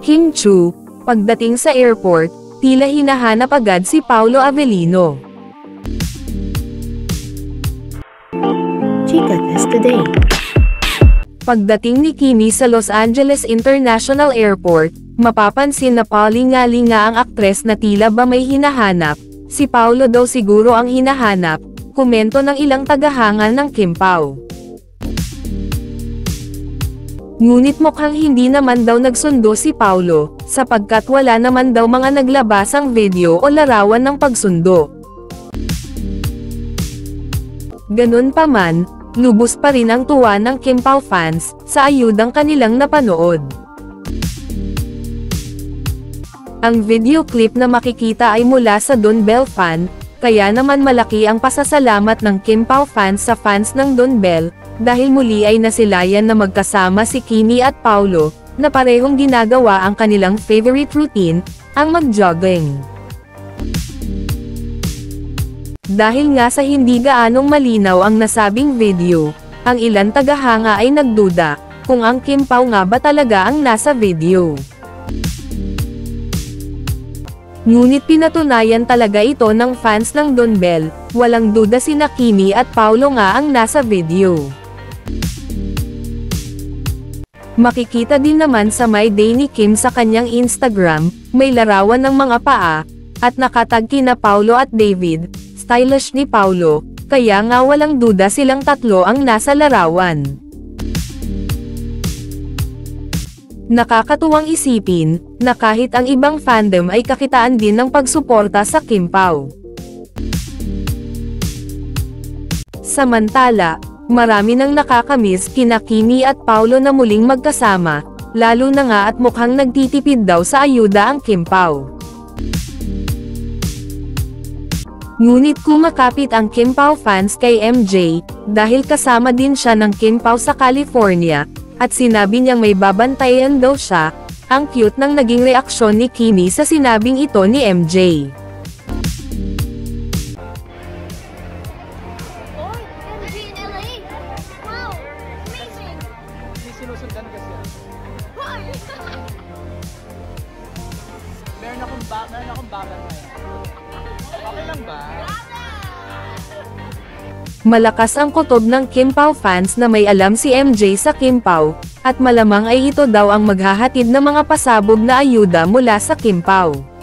Kim Chiu, pagdating sa airport, tila hinahanap agad si Paolo Avellino. Chika Test Today. Pagdating ni Kimi sa Los Angeles International Airport, mapapansin na palingalinga ang aktres na tila ba may hinahanap. Si Paolo daw siguro ang hinahanap, komento ng ilang tagahanga ng Kim Pao. Ngunit mukhang hindi naman daw nagsundo si Paolo, sapagkat wala naman daw mga naglabasang video o larawan ng pagsundo. Ganun pa man, lubos pa rin ang tuwa ng Kim Pao fans sa ayudang kanilang napanood. Ang video clip na makikita ay mula sa Don Bell fan, kaya naman malaki ang pasasalamat ng Kim Pao fans sa fans ng Don Bell, dahil muli ay nasilayan na magkasama si Kimi at Paolo, na parehong ginagawa ang kanilang favorite routine, ang mag-jogging. Dahil nga sa hindi gaanong malinaw ang nasabing video, ang ilang tagahanga ay nagduda, kung ang Kim Pao nga ba talaga ang nasa video. Ngunit pinatunayan talaga ito ng fans ng Don Bell, walang duda sina Kimi at Paolo nga ang nasa video. Makikita din naman sa My Day ni Kim sa kanyang Instagram, may larawan ng mga paa, at nakatag kina Paolo at David, stylish ni Paolo, kaya nga walang duda silang tatlo ang nasa larawan. Nakakatuwang isipin, na kahit ang ibang fandom ay kakitaan din ng pagsuporta sa Kim Pao. Samantala, marami nang nakakamiss kina Kimi at Paolo na muling magkasama, lalo na nga at mukhang nagtitipid daw sa ayuda ang Kim Pao. Ngunit kumakapit ang Kim Pao fans kay MJ, dahil kasama din siya ng Kim Pao sa California, at sinabi niyang may babantayan daw siya. Ang cute ng naging reaksyon ni Kimi sa sinabing ito ni MJ. Meron akong baban ngayon. Okay lang ba? Malakas ang kutob ng Kim Pao fans na may alam si MJ sa Kim Pao, at malamang ay ito daw ang maghahatid ng mga pasabog na ayuda mula sa Kim Pao.